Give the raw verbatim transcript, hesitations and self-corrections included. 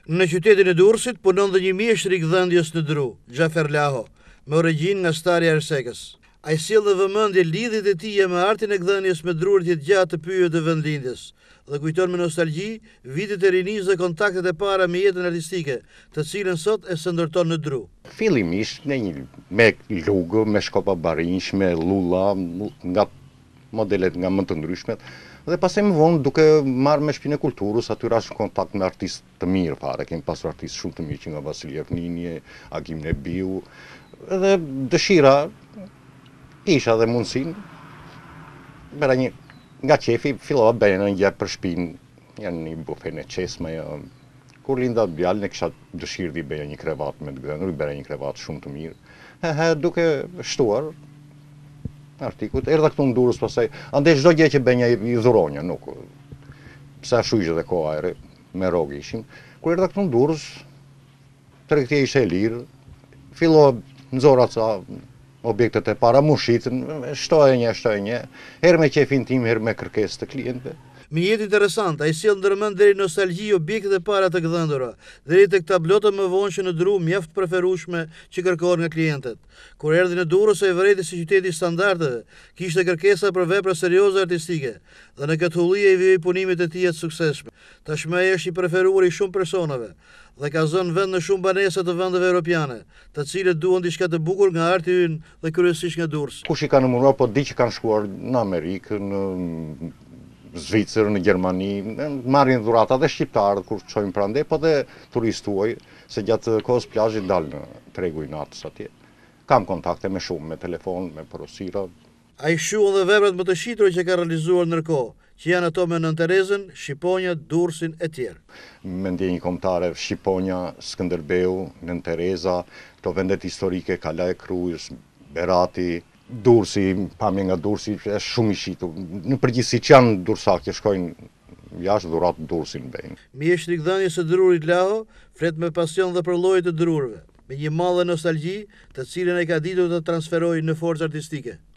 Në qytetin e Durrësit punon dhe një mjeshtër i gdhendjes në Dru, Xhafer Laho, me origjinë nga Starja e Ersekës. Ai sjell dhe vëmendje lidhjet e tij me artin e gdhendjes me drurit gjatë të pyjet të vendlindjes dhe kujton me nostalgji vitet e rinisë dhe kontaktet e para me jetën artistike, të cilën sot e së ndërton në Dru. Fillimisht në një me lugë, me shkopa barinj, me lulla, nga modelet nga më të ndryshmet. Dhe pastaj më vonë duke marrë me shtëpinë e kulturës, aty rash kontakt me artistë të mirë fare. Kemi pasur artistë shumë të mirë që nga Vasilij Evninje, Agim Nebiu, dhe dëshira isha dhe mundësinë. Bëra një nga qefi, fillova bëja një gjë për shtëpinë, janë një bufe në çesme. Kur linda djalin e kisha dëshirë të bëja një krevat me të gdhendur, i bëra një krevat shumë të mirë. He he duke shtuar artikut, erdha këtu në Durrës pastaj, andaj çdo gjë që bënja i dhuronja, nuk. Pse ashtu ishte dhe koha e re, me rrogë ishim. Kur erdha këtu në Durrës, tregtia ishte e lirë, fillova nxora ca objektet e para, mushitën, shtoja një, shtoja një, herë me qefin tim, herë me kërkesë të klientëve. Me jetë interesant, ai sjell ndërmend deri nostalgji objektet e para të gdhendura, deri tek tablotë më vonë në Dru mjaft preferueshme që kërkohen nga klientët. Kur erdhi në Durrës ai vërejti si qyteti i standardeve, kishte kërkesa për vepra serioze artistike dhe në këtë hulli ai vijoi punimet e tij të suksesshme. Tashmë ai është i preferuar i shumë personave dhe ka zënë vend në shumë banesa të vendeve europiane, të cilët duan diçka të bukur nga arti ynë dhe kryesisht nga Durrës. Kush i ka numëruar, po di që kanë shkuar në Amerikë, në Zvicër, në Gjermani, marrin dhurata dhe shqiptarët kur çojnë prandaj, po dhe turistë huaj, se gjatë kohës plazhit dalë në tregu i natës atje. Kam kontakte me shumë, me telefon, me porosira. Ai shuan dhe veprat më të shitura që ka realizuar ndërkohë, që janë ato me Nën Terezën, Shqiponja, Durrësin e tjerë. Me ndjenjë kombëtare, Shqiponja, Skënderbeu, Nën Tereza, këto vendet historike, Kala e Krujës, Berati, Durrësi, pamje nga Durrësi, është shumë i shitur. Në përgjithësi që janë durrësakë që shkojnë jashtë dhurat Durrësin bëjnë. Mjeshtri i gdhendjes së drurit Laho flet me pasion dhe për llojet e drurëve, me një madhe nostalgji, të cilën ai ka ditur të transferojë në forcë artistike.